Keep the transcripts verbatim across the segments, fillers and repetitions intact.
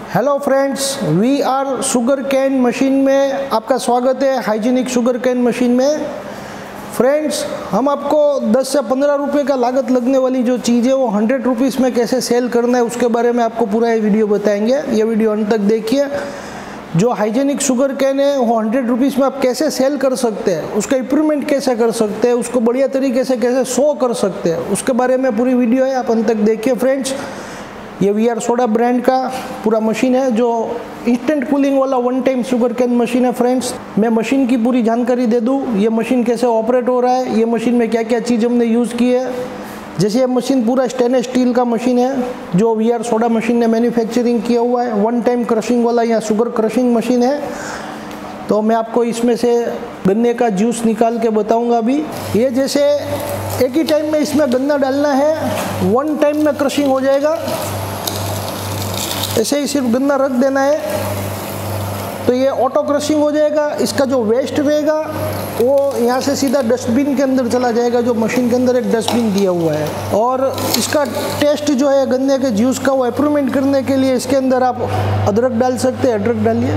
Hello friends, we are sugar cane machine में आपका स्वागत है। हाइजीनिक शुगर कैन मशीन में फ्रेंड्स, हम आपको दस से पंद्रह रुपए का लागत लगने वाली जो चीज़ है वो हंड्रेड रुपीज़ में कैसे सेल करना है उसके बारे में आपको पूरा ये वीडियो बताएंगे। ये वीडियो अंत तक देखिए। जो हाइजीनिक शुगर कैन है वो हंड्रेड रुपीज़ में आप कैसे सेल कर सकते हैं, उसका इंप्रूवमेंट कैसे कर सकते हैं, उसको बढ़िया तरीके से कैसे शो कर सकते हैं, उसके बारे में पूरी वीडियो है, आप अंत तक देखिए फ्रेंड्स। ये वी आर सोडा ब्रांड का पूरा मशीन है जो इंस्टेंट कूलिंग वाला one time sugar cane machine है फ्रेंड्स। मैं मशीन की पूरी जानकारी दे दूँ, ये मशीन कैसे ऑपरेट हो रहा है, ये मशीन में क्या क्या चीज़ हमने यूज़ की है। जैसे ये मशीन पूरा स्टेनलेस स्टील का मशीन है जो वी आर सोडा मशीन ने मैन्युफैक्चरिंग किया हुआ है, वन टाइम क्रशिंग वाला या शुगर क्रशिंग मशीन है। तो मैं आपको इसमें से गन्ने का जूस निकाल के बताऊंगा अभी। ये जैसे एक ही टाइम में इसमें गन्ना डालना है, वन टाइम में क्रशिंग हो जाएगा। ऐसे ही सिर्फ गन्ना रख देना है तो ये ऑटो क्रशिंग हो जाएगा। इसका जो वेस्ट रहेगा वो यहाँ से सीधा डस्टबिन के अंदर चला जाएगा, जो मशीन के अंदर एक डस्टबिन दिया हुआ है। और इसका टेस्ट जो है गन्ने के जूस का वो इंप्रूवमेंट करने के लिए इसके अंदर आप अदरक डाल सकते हैं, अदरक डालिए,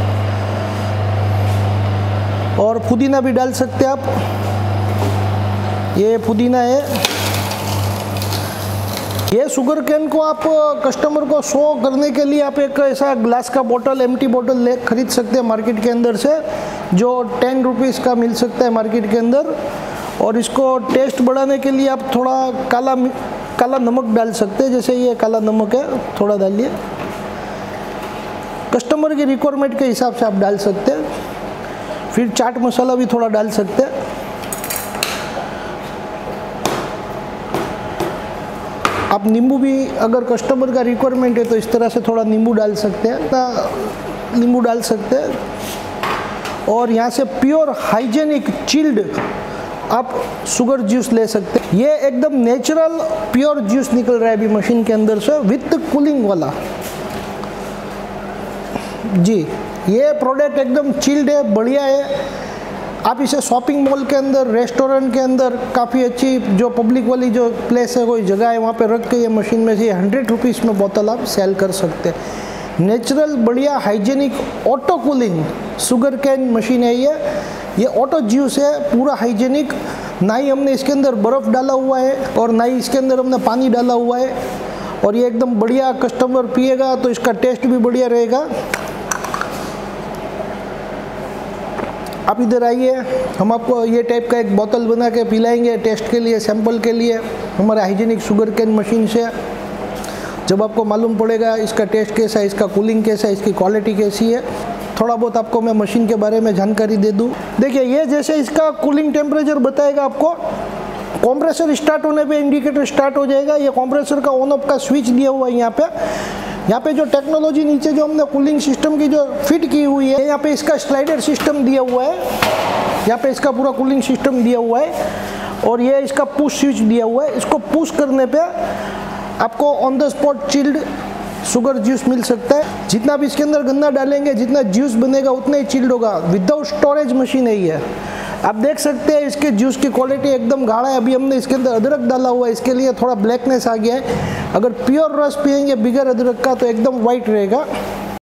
और पुदीना भी डाल सकते हैं आप। ये पुदीना है। ये शुगर कैन को आप कस्टमर को शो करने के लिए आप एक ऐसा ग्लास का बोतल, एम्प्टी बोतल ले खरीद सकते हैं मार्केट के अंदर से, जो टेन रुपीज़ का मिल सकता है मार्केट के अंदर। और इसको टेस्ट बढ़ाने के लिए आप थोड़ा काला काला नमक डाल सकते हैं। जैसे ये काला नमक है, थोड़ा डालिए, कस्टमर की रिक्वायरमेंट के हिसाब से आप डाल सकते हैं। फिर चाट मसाला भी थोड़ा डाल सकते हैं। आप नींबू भी अगर कस्टमर का रिक्वायरमेंट है तो इस तरह से थोड़ा नींबू डाल सकते हैं, नींबू डाल सकते हैं। और यहाँ से प्योर हाइजेनिक चिल्ड आप शुगर जूस ले सकते हैं। ये एकदम नेचुरल प्योर जूस निकल रहा है अभी मशीन के अंदर से विथ कूलिंग वाला। जी, ये प्रोडक्ट एकदम चिल्ड है, बढ़िया है। आप इसे शॉपिंग मॉल के अंदर, रेस्टोरेंट के अंदर, काफ़ी अच्छी जो पब्लिक वाली जो प्लेस है, कोई जगह है, वहाँ पे रख के ये मशीन में से हंड्रेड रुपीज़ में बोतल आप सेल कर सकते हैं। नेचुरल, बढ़िया, hygienic, auto cooling sugar cane machine है ये। ये ऑटो जूस है, पूरा हाइजेनिक। ना ही हमने इसके अंदर बर्फ़ डाला हुआ है और ना ही इसके अंदर हमने पानी डाला हुआ है। और ये एकदम बढ़िया, कस्टमर पिएगा तो इसका टेस्ट भी बढ़िया रहेगा। आप इधर आइए, हम आपको ये टाइप का एक बोतल बना के पिलाएंगे टेस्ट के लिए, सैंपल के लिए, हमारे हाइजीनिक शुगर कैन मशीन से। जब आपको मालूम पड़ेगा इसका टेस्ट कैसा है, इसका कूलिंग कैसा है, इसकी क्वालिटी कैसी है, थोड़ा बहुत आपको मैं मशीन के बारे में जानकारी दे दूं। देखिए, ये जैसे इसका कूलिंग टेम्परेचर बताएगा आपको, कंप्रेसर स्टार्ट होने पे इंडिकेटर स्टार्ट हो जाएगा। ये कंप्रेसर का ऑन ऑफ का स्विच दिया हुआ है यहाँ पे। यहाँ पे जो टेक्नोलॉजी नीचे जो हमने कूलिंग सिस्टम की जो फिट की हुई है, यहाँ पे इसका स्लाइडर सिस्टम दिया हुआ है। यहाँ पे इसका पूरा कूलिंग सिस्टम दिया हुआ है और ये इसका पुश स्विच दिया हुआ है। इसको पुश करने पे आपको on the spot chilled sugar juice मिल सकता है। जितना भी इसके अंदर गन्ना डालेंगे, जितना जूस बनेगा उतना ही चिल्ड होगा। विदाउट स्टोरेज मशीन है ये। आप देख सकते हैं इसके जूस की क्वालिटी एकदम गाढ़ा है। अभी हमने इसके अंदर अदरक डाला हुआ है, इसके लिए थोड़ा ब्लैकनेस आ गया है। अगर प्योर रस पियेंगे बिगर अदरक का तो एकदम वाइट रहेगा।